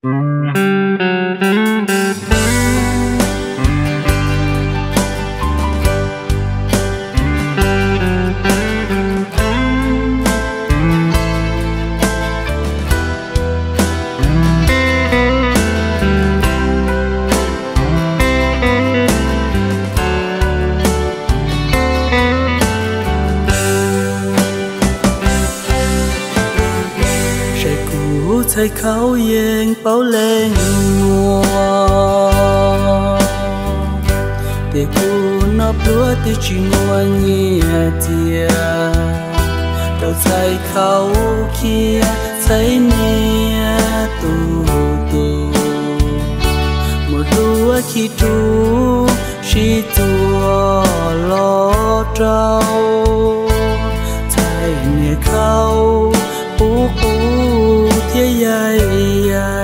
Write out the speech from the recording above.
thấy khâu yên bao lên mùa để cô nấp lúa để chỉ mua nhẹ tia đầu thấy khâu kia thấy nia tu tu một lúa khi tu chỉ tua lo trâu thấy nia khâu u u thế dài